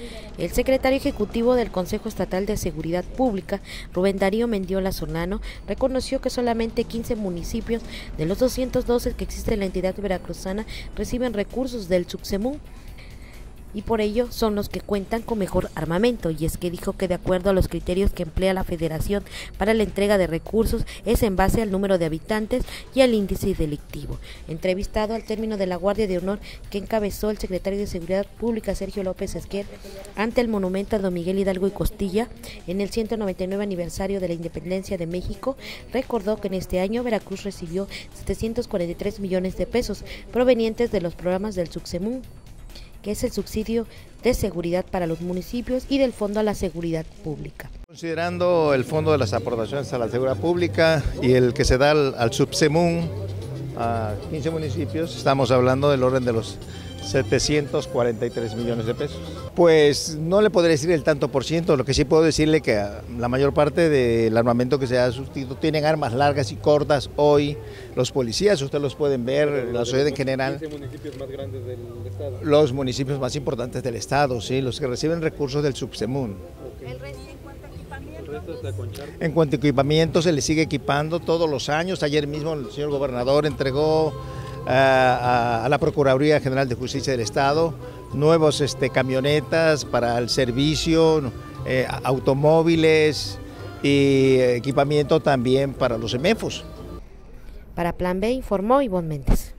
El secretario ejecutivo del Consejo Estatal de Seguridad Pública, Rubén Darío Mendiola Solano, reconoció que solamente 15 municipios de los 212 que existe en la entidad veracruzana reciben recursos del Subsemún, y por ello son los que cuentan con mejor armamento, y es que dijo que de acuerdo a los criterios que emplea la Federación para la entrega de recursos es en base al número de habitantes y al índice delictivo. Entrevistado al término de la Guardia de Honor que encabezó el secretario de Seguridad Pública Sergio López Esquer ante el monumento a Don Miguel Hidalgo y Costilla en el 199 aniversario de la Independencia de México, recordó que en este año Veracruz recibió 743 millones de pesos provenientes de los programas del Subsemún, que es el subsidio de seguridad para los municipios, y del Fondo a la Seguridad Pública. Considerando el fondo de las aportaciones a la seguridad pública y el que se da al Subsemún a 15 municipios, estamos hablando del orden de los 743 millones de pesos. Pues no le podré decir el tanto por ciento, lo que sí puedo decirle que la mayor parte del armamento que se ha sustituido tienen armas largas y cortas hoy. Los policías, ustedes los pueden ver, la sociedad en general. ¿Los municipios más grandes del estado? Los municipios más importantes del estado, sí, los que reciben recursos del Subsemún. Okay. ¿El resto en cuanto a equipamiento? ¿El resto está con Charco? En cuanto a equipamiento, se le sigue equipando todos los años. Ayer mismo el señor gobernador entregó a la Procuraduría General de Justicia del Estado nuevos camionetas para el servicio, automóviles y equipamiento también para los EMEFOS. Para Plan B informó Ivonne Méndez.